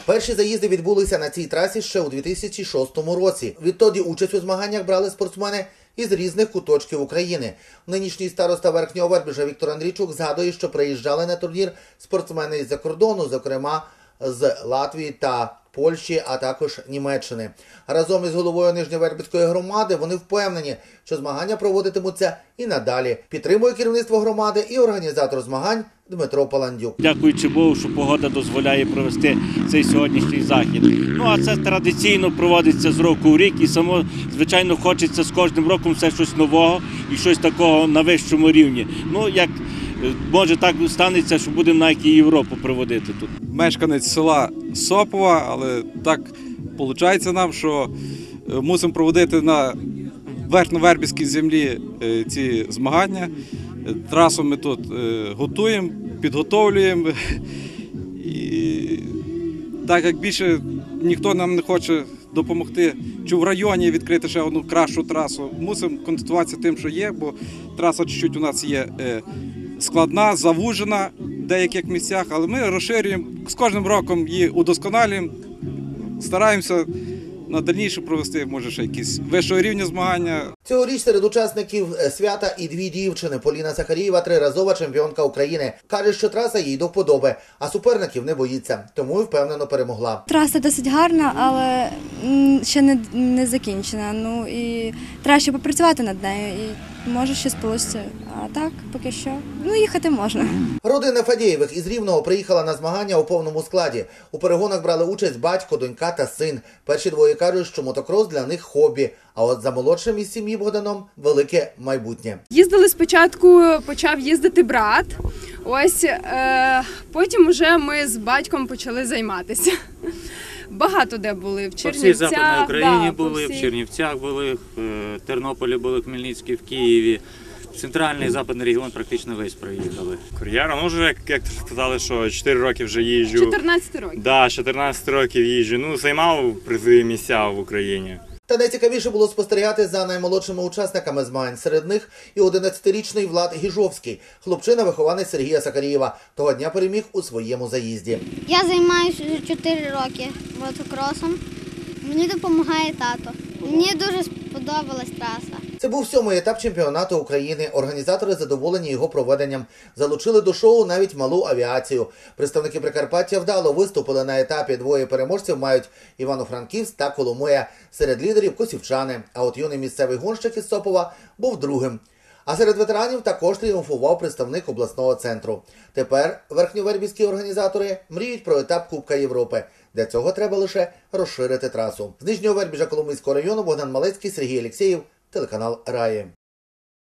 Перші заїзди відбулися на цій трасі ще у 2006 році. Відтоді участь у змаганнях брали спортсмени із різних куточків України. Нинішній староста Верхнього Вербіжа Віктор Андрійчук згадує, що приїжджали на турнір спортсмени із-за кордону, зокрема з Латвії та Польщі, а також Німеччини. Разом із головою Нижньовербицької громади вони впевнені, що змагання проводитимуться і надалі. Підтримує керівництво громади і організатор змагань Дмитро Паландюк. Дякуючи Богу, що погода дозволяє провести цей сьогоднішній захід. Ну, а це традиційно проводиться з року в рік і само, звичайно, хочеться з кожним роком все щось нового і щось такого на вищому рівні. Ну, як може так станеться, що будемо навіть і Європу проводити тут. Мешканець села Сопова, але так виходить нам, що мусимо проводити на верхньовербівській землі ці змагання. Трасу ми тут готуємо, підготовлюємо. І так як більше ніхто нам не хоче допомогти, чи в районі відкрити ще одну кращу трасу, мусимо концентруватися тим, що є, бо траса чуть-чуть у нас є складна, завужена в деяких місцях, але ми розширюємо, з кожним роком її удосконалюємо, стараємося на дальніше провести, може, ще якісь вищого рівня змагання. Цьогоріч серед учасників свята і дві дівчини. Поліна Сахарієва – триразова чемпіонка України. Каже, що траса їй до вподоби, а суперників не боїться, тому і впевнено перемогла. Траса досить гарна, але ще не закінчена. Ну і треба ще попрацювати над нею, і може щось вийде. А так, поки що, їхати можна. Родина Фадєєвих із Рівного приїхала на змагання у повному складі. У перегонах брали участь батько, донька та син. Перші двоє кажуть, що мотокрос для них хобі. А от за молодшим із сім'ї Богданом велике майбутнє. Їздили спочатку, почав їздити брат. Ось потім вже ми з батьком почали займатися. Багато де були, в Чернівцях. По всій Западній Україні були, в Чернівцях були, в Тернополі були, в Хмельницькій, в Києві. Центральний і западний регіон практично весь проїхали. Кур'єром, вже, як сказали, що 4 роки вже їжджу. 14 років. Так, 14 років їжджу. Займав призові місця в Україні. Та найцікавіше було спостерігати за наймолодшими учасниками змагань. Серед них і 11-річний Влад Гіжовський, хлопчина-вихованець Сергія Сахарієва. Того дня переміг у своєму заїзді. Я займаюся 4 роки мотокросом. Мені допомагає тато. Мені дуже сподобалась траса. Це був 7-й етап чемпіонату України. Організатори задоволені його проведенням. Залучили до шоу навіть малу авіацію. Представники Прикарпаття вдало виступили на етапі. Двоє переможців мають Івано-Франківськ та Коломия. Серед лідерів – косівчани. А от юний місцевий гонщик із Сопова був другим. А серед ветеранів також тріумфував представник обласного центру. Тепер верхньовербівські організатори мріють про етап Кубка Європи. Для цього треба лише розширити трасу. З Нижнього Вербіжа Коломийського району Богдан Малецький, Сергій Алєксєєв, телеканал Раї.